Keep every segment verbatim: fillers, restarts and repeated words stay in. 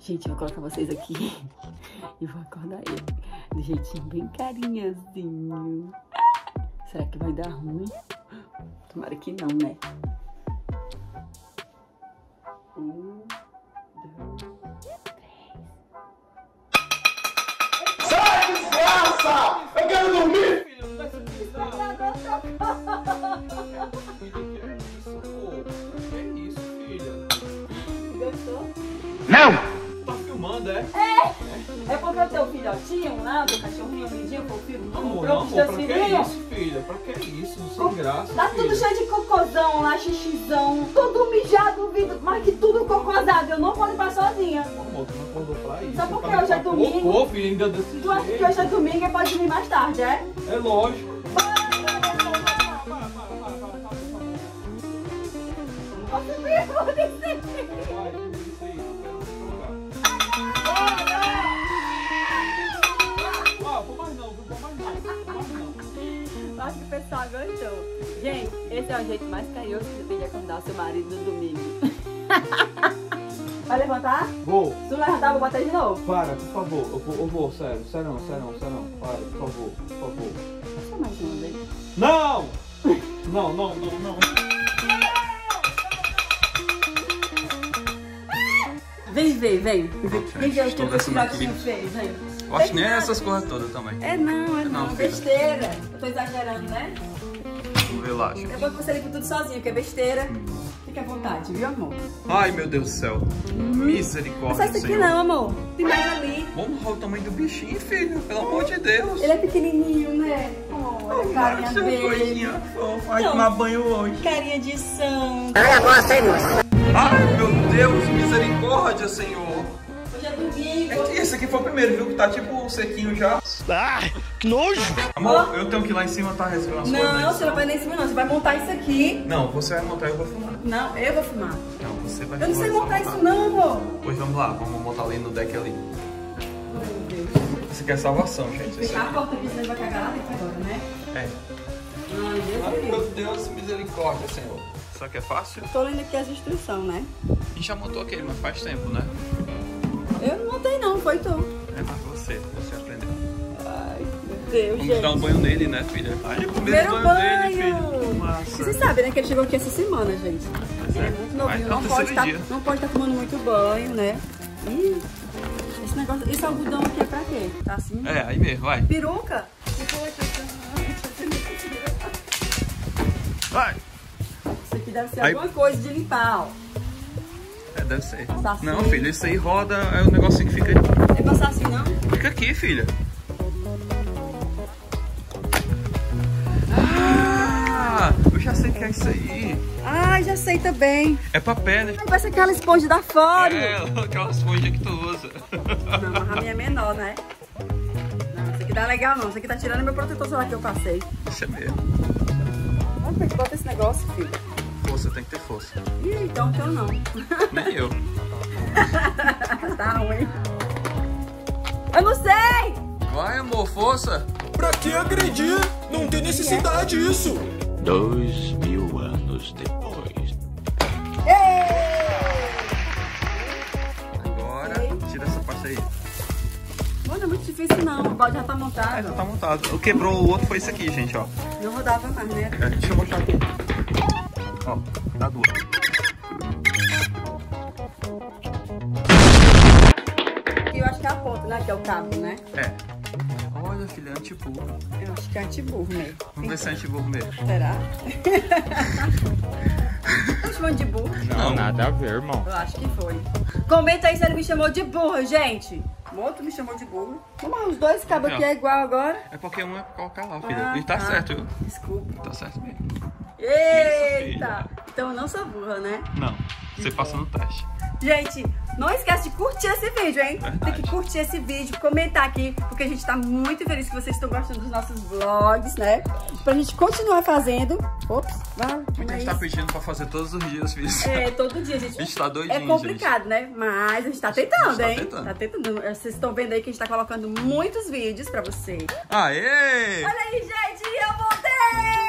Gente, eu vou colocar vocês aqui e vou acordar ele do jeitinho bem carinhazinho. Será que vai dar ruim? Tomara que não, né? Um, dois, três. Sai, desgraça! Eu quero dormir! Não! Tá filmando, é? É! É porque o teu filhotinho lá, o teu cachorrinho, o lindinho, fofinho, Amor, não, não, amor, pra que isso, filha? Pra que isso? Sem graça, tá filha. tudo cheio de cocôzão lá, xixizão, tudo mijado, vidro, mas que tudo cocôzado, eu não vou limpar sozinha. Amor, tu não acordou pra isso? Só porque Pra hoje é limpar domingo. cocô, filha, ainda desse Tu acha que jeito. hoje é domingo e pode vir mais tarde, é? É lógico. Posso ver, vou descer. Acho que o pessoal gostou. Gente, esse é o jeito mais carinhoso que você tem de acordar seu marido no domingo. Vai levantar? Vou. Se tu levantar, eu vou bater de novo. Para, por favor. Eu vou, eu vou, sério. Sério não, sério não, sério não. Para, por favor, por favor. Só mais uma vez. Não! Não, não, não, não. Vem ver, vem. Pronto, Vem ver o estou que o descendo aqui. filhotinho fez, vem. Eu acho que nem essas coisas todas também. É não, é Não, não, filha. besteira. Eu tô exagerando, né? Vamos ver lá, gente. Depois você limpa tudo sozinho, que é besteira. Fique à vontade, viu, amor? Ai, meu Deus do céu. Não Misericórdia, sai isso aqui Senhor. não, amor. Tem mais ali. Vamos olhar o tamanho do bichinho, filho. Pelo amor de Deus. Ele é pequenininho, né? Oh, olha a carinha Seu dele. coisinha fofa. Vai Não. tomar banho hoje. Carinha de sangue. Ai, meu Deus, misericórdia, Senhor. Hoje é domingo. Esse aqui foi o primeiro, viu? Que tá tipo sequinho já. Ah, que nojo! Amor, eu tenho que ir lá em cima, tá? Resolver umas coisas. Não, né? você não vai nem em cima não. Você vai montar isso aqui. Não, você vai montar e eu vou filmar. Não, eu vou filmar. Não, você vai Eu não sei filmar, montar eu vou isso não, amor. Pois vamos lá, vamos montar ali no deck ali. Meu Deus. Isso aqui é salvação, gente. Isso Fechar a aqui. porta aqui, senão ele vai cagar lá dentro agora, né? É. Ai, Deus Ai, me livre. meu Deus, misericórdia, Senhor. Isso aqui é fácil? Tô lendo aqui as instruções, né? A gente já montou aquele, mas faz tempo, né? Eu não montei não, foi tu. É mais você, você aprendeu. Ai, meu Deus, Vamos gente. dar um banho nele, né, filha? Ai, o primeiro Primeiro banho, dele, banho. filho. E Massa. você sabe, né, que ele chegou aqui essa semana, gente. Pois Ele é é. muito Vai, novinho, é o não pode terceiro estar dia. não pode estar tomando muito banho, né? Ih, esse negócio, esse algodão aqui é pra quê? Tá assim? É, aí mesmo, vai. Peruca? Vai. Isso aqui deve ser Aí- alguma coisa de limpar, ó. É, deve ser. Tá assim. Não, filha, isso aí roda, é o negocinho que fica aí. Não é passar assim, não? Fica aqui, filha. Ah, eu já sei o que é isso aí. Ah, já sei também. É papel, né? Ai, vai ser aquela esponja da Fório. É, aquela esponja que tu usa. Não, mas a minha é menor, né? Não, isso aqui tá legal não. Isso aqui tá tirando meu protetor solar que eu passei. Isso é mesmo. Onde foi que bota esse negócio, filho? Força, tem que ter força. Ih, então eu não. Nem eu. Tá ruim. Eu não sei! Vai, amor, força. Pra que agredir? Não tem necessidade isso! Dois mil anos depois. Agora, tira essa parte aí. Mano, não é muito difícil não. O balde já tá Ah, montado. já tá montado. O quebrou o outro foi esse aqui, gente, ó. Não rodava mais, né? É, deixa eu mostrar aqui. Ó, dá duas. E eu acho que é a ponta, né? Que é o cabo, né? É. Olha, filha, é antiburro. Eu acho que é antiburro mesmo. Vamos ver se é antiburro mesmo. Será? Tá chamando de burro? Não, nada a ver, irmão. Eu acho que foi. Comenta aí se ele me chamou de burro, gente. O outro me chamou de burro. Vamos, os dois cabos aqui é igual agora. É porque um é pra colocar lá, filha. Ah, E tá tá. certo, viu? Desculpa. Tá certo mesmo. Eita! Então eu não sou burra, né? Não, você passa no teste. Gente, não esquece de curtir esse vídeo, hein? Verdade. Tem que curtir esse vídeo, comentar aqui, porque a gente tá muito feliz que vocês estão gostando dos nossos vlogs, né? Pra gente continuar fazendo. Ops, vai. Muita gente tá pedindo pra fazer todos os dias, filho. É, todo dia, gente. A gente tá doidinho, É complicado, né? Mas a gente tá tentando, tá hein? tentando. Tá tentando. Vocês estão vendo aí que a gente tá colocando muitos vídeos pra vocês. Aê! Olha aí, gente, eu voltei!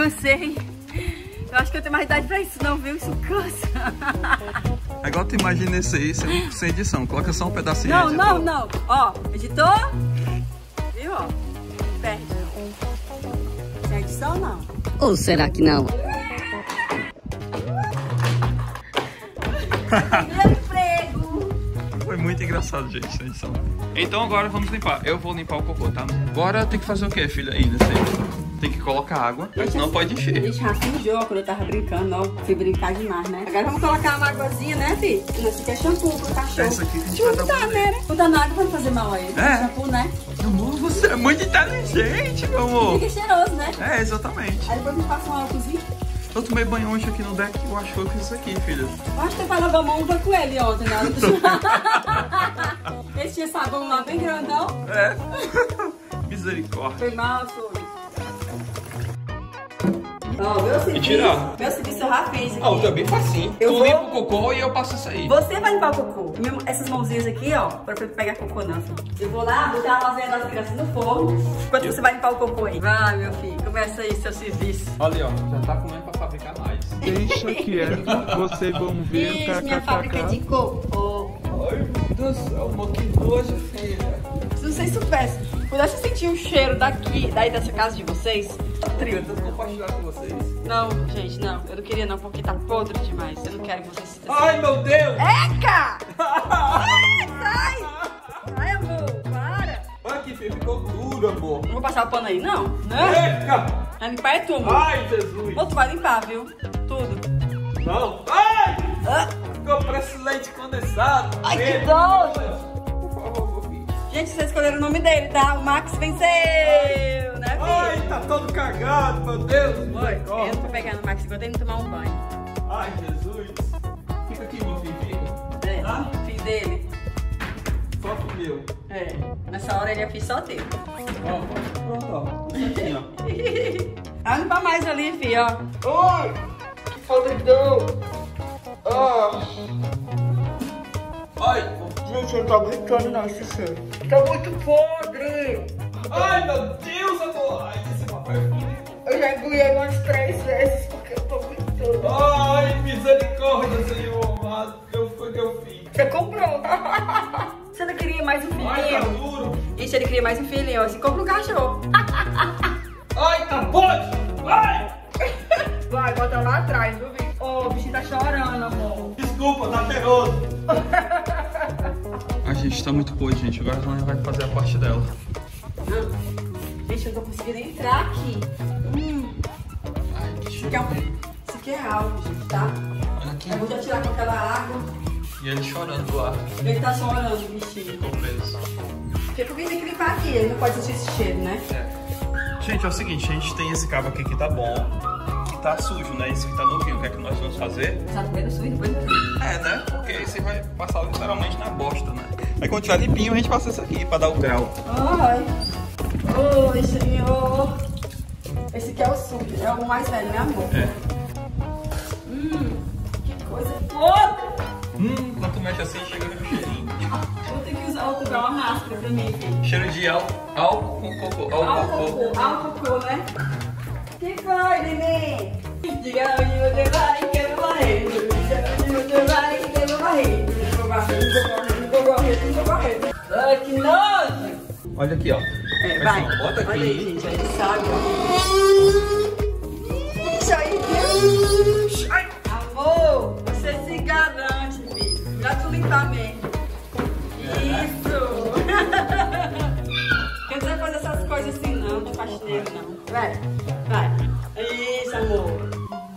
cansei. Eu acho que eu tenho mais idade pra isso não, viu? Isso cansa. Agora tu imagina esse aí sem, sem edição. Coloca só um pedacinho. Não, editor. não, não. Ó, editor. Viu, ó? Perde. Sem edição, não. Ou será que não? Meu emprego. Foi muito engraçado, gente, sem edição. Então agora vamos limpar. Eu vou limpar o cocô, tá? Agora tem que fazer o quê, filha? Ainda sei. Tem que colocar água, mas não pode encher. A gente já fingiu quando eu tava brincando, ó. Fui brincar demais, né? Agora vamos colocar uma águazinha, né, fi? Esse aqui é shampoo pro cachorro. Essa aqui que a gente vai dar Tá, né? Não tá na água pra não fazer mal a ele. É. Shampoo, né? Amor, você é muito inteligente, meu amor. Fica cheiroso, né? É, exatamente. Aí depois a gente passa um álcoolzinho. Eu tomei banho hoje aqui no deck e eu acho que eu fiz isso aqui, filha. Eu acho que você vai lavar a mão foi com ele ontem, né? Esse tinha sabão lá bem grandão. É. Misericórdia. Foi mal, foi. Ó, meu serviço. E tirar. Meu serviço eu já fiz aqui. Ah, o teu é bem facinho. Eu tu vou- limpa o cocô e eu passo isso aí. Você vai limpar o cocô. Minha- Essas mãozinhas aqui, ó, pra eu pegar cocô não, filho. Eu vou lá, botar a lasanha das crianças no forno, enquanto você vai limpar o cocô aí. Vai, meu filho, começa aí seu serviço. Olha, ó, já tá comendo pra fabricar mais. Deixa quieto, vocês vão ver. Isso, minha fábrica de cocô. Ai, meu Deus do céu, amor, que nojo, filha. Se vocês soubessem, pudesse sentir o cheiro daqui, daí dessa casa de vocês, Eu tô compartilhando com vocês. não, gente, não, eu não queria não, porque tá podre demais. Eu não quero que vocês se Ai, meu Deus! Eca! Ai, sai! Ai, amor, para! Olha aqui, filho, ficou duro, amor. Não vou passar o pano aí, não, né? Eca! Vai limpar é tu, amor. Ai, Jesus! Ou tu vai limpar, viu? Tudo. Não! Ai! Ah, Ficou parece leite condensado. ai, que Medo. nojo! Por favor, meu filho. Gente, vocês escolheram o nome dele, tá? O Max venceu, né, filho? Ai, tá todo cagado, meu Deus! Oi, eu misericórdia. não tô pegando o Max enquanto ele não tomar um banho. Ai, Jesus! Fica aqui, meu filho, fica. É, Ah? filho dele. Só pro meu. É, nessa hora ele é filho só teu. Ó, pronto, ó. Certinho, ó. Ah, não vai mais ali, filho, ó. Ai! Que podridão! Ah! Ai! Gente, eu não tô aguentando não esse cheiro. Tá muito podre. Ai, meu Deus, amor! Ai, esse papai é frio. Eu já engoli umas três vezes porque eu tô aguentando. Ai, misericórdia, Senhor amado. O que foi que eu fiz? Você comprou. Você não queria mais um Ai, tá filhinho? duro. Gente, ele queria mais um filhinho. Assim, compra um cachorro. Ai, tá podre! Ai! Vai, bota lá atrás, viu, bicho? Ô, o bichinho tá chorando, amor. Desculpa, tá terroso. A gente tá muito podre, gente. Agora a Zônia vai fazer a parte dela. Ah, gente, eu não tô conseguindo entrar aqui. Hum, Ai, que isso aqui é, um... isso aqui é algo, gente, tá? Olha aqui. Eu vou já tirar com aquela água. E ele chorando lá. Ele tá chorando, o bichinho. Ficou preso. Porque alguém tem que limpar aqui, ele não pode sentir esse cheiro, né? É. Gente, é o seguinte, a gente tem esse cabo aqui que tá bom, que tá sujo, né? Esse que tá novinho. O que é que nós vamos fazer? Já primeiro sujo, depois no É, né? Porque aí você vai passar literalmente na bosta, né? Aí quando tiver limpinho, a gente passa isso aqui pra dar o grau. Ai. Oi, senhor. Esse aqui é o sujo, é o mais velho, né, amor? É. Hum, que coisa podre. Hum, quando tu mexe assim, chega no cheirinho. Eu vou ter que usar comprar uma máscara pra mim, filho. Cheiro de álcool, álcool com cocô, álcool Ao com cocô. cocô, ao cocô, né? Que foi, neném? Diga onde você vai, que eu vou varrer. Diga onde você vai, que eu vou varrer. Eu vou varrer, eu vou varrer, eu vou varrer. Ai, que nojo! Olha aqui, ó. É, Olha vai. só, bota aqui. Olha aí, gente, aí sabe. Ixi, aí, Deus. Ai, amor, você se garante, filho. Já tu limpar mesmo. Isso. Quer dizer, fazer essas coisas assim não, não é faxineiro não. Vai, vai. Isso, amor.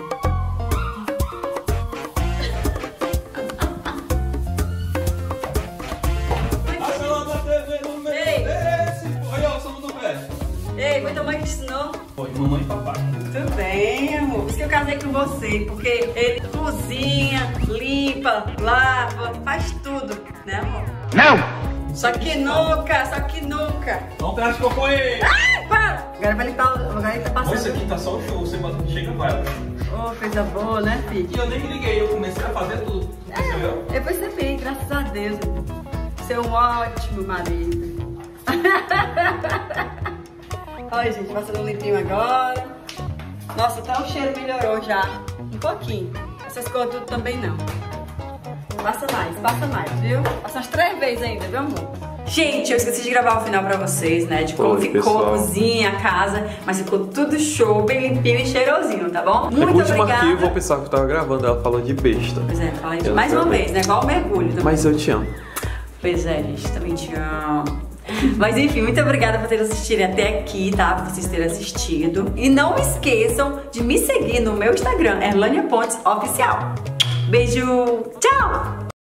A Solana teve no meu Ei. desse. Olha o som do pé. Ei, foi tua mãe que ensinou? Foi, mamãe e papai. Tudo bem, amor. Por isso que eu casei com você, porque ele cozinha, limpa, lava, faz tudo, né, amor? Não! Só que nunca, só que nunca. Não traz cocô aí. Ai, para! Agora vai limpar, o- agora ele tá Nossa, passando. aqui tá só o show. Você bota- chega e vai. Oh, coisa boa, né, filho? E eu nem me liguei, eu comecei a fazer tudo. Percebeu? Eu percebi, graças a Deus. Você é um ótimo marido. Olha, gente, passando um limpinho agora. Nossa, até o cheiro melhorou já. Um pouquinho. Essas cores tudo também não. Passa mais, passa mais, viu? Passa umas três vezes ainda, viu, amor? Gente, eu esqueci de gravar o final pra vocês, né? De como Oi, ficou pessoal. a cozinha, a casa. Mas ficou tudo show, bem limpinho e cheirosinho, tá bom? Muito é que o último obrigada. arquivo eu pensava que eu tava gravando, ela falou de besta. Pois é, fala de Eu mais uma também. vez, né? Igual o mergulho também. Mas eu te amo. Pois é, gente, também te amo. Mas enfim, muito obrigada por terem assistido até aqui, tá? Por vocês terem assistido. E não esqueçam de me seguir no meu Instagram, Erlânia Pontes Oficial. Beijo, tchau!